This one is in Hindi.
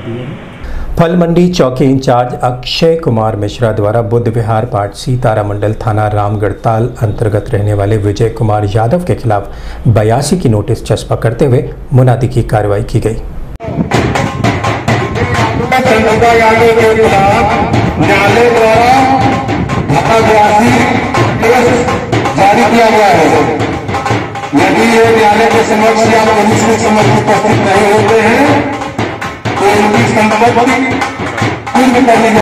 फल मंडी चौकी इंचार्ज अक्षय कुमार मिश्रा द्वारा बुद्ध विहार पाटसी तारामंडल थाना रामगढ़ताल अंतर्गत रहने वाले विजय कुमार यादव के खिलाफ 82 की नोटिस चस्पा करते हुए मुनादी की कार्रवाई की गई। न्यायालय द्वारा जारी किया गया है। यदि ये न्यायालय के समक्ष या पुलिस के समक्ष उपस्थित नहीं होते हैं तो उनकी संपत्ति कुर्क करने